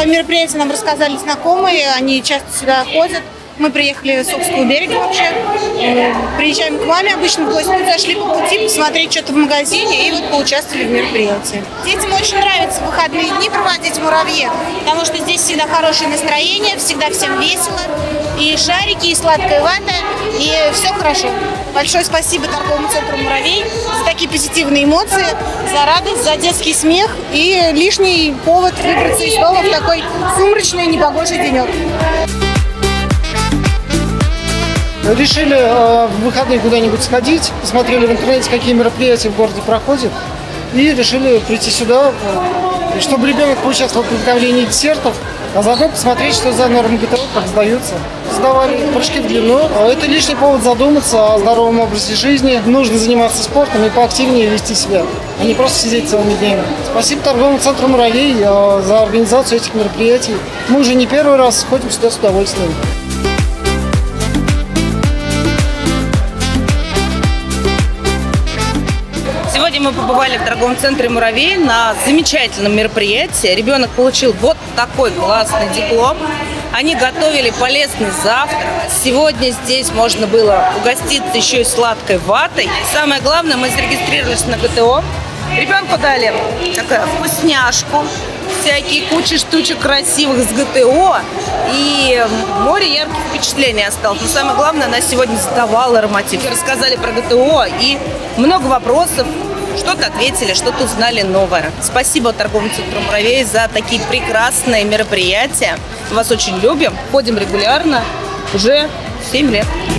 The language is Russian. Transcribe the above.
мероприятие нам рассказали знакомые, они часто сюда ходят. Мы приехали с Окского берега вообще. Приезжаем к маме обычно в гости. Мы зашли по пути посмотреть что-то в магазине и вот поучаствовали в мероприятии. Детям очень нравится в выходные дни проводить в Муравье, потому что здесь всегда хорошее настроение, всегда всем весело. И шарики, и сладкая вата, и все хорошо. Большое спасибо торговому центру «Муравей» за такие позитивные эмоции, за радость, за детский смех и лишний повод выбраться из дома в такой сумрачный, непогожий денек. Решили в выходные куда-нибудь сходить, посмотрели в интернете, какие мероприятия в городе проходят, и решили прийти сюда, чтобы ребенок поучаствовал в приготовлении десертов, а заодно посмотреть, что за нормы ГТО, как сдаются. Сдавали прыжки в длину. Это лишний повод задуматься о здоровом образе жизни. Нужно заниматься спортом и поактивнее вести себя, а не просто сидеть целыми днями. Спасибо торговому центру «Муравей» за организацию этих мероприятий. Мы уже не первый раз ходим сюда с удовольствием. Сегодня мы побывали в торговом центре «Муравей» на замечательном мероприятии. Ребенок получил вот такой классный диплом. Они готовили полезный завтрак. Сегодня здесь можно было угоститься еще и сладкой ватой. Самое главное, мы зарегистрировались на ГТО. Ребенку дали такую вкусняшку, всякие кучи штучек красивых с ГТО. И море ярких впечатлений осталось. Но самое главное, она сегодня сдавала норматив. Рассказали про ГТО и много вопросов. Что-то ответили, что-то узнали новое. Спасибо торговому центру «Муравей» за такие прекрасные мероприятия. Мы вас очень любим. Ходим регулярно уже 7 лет.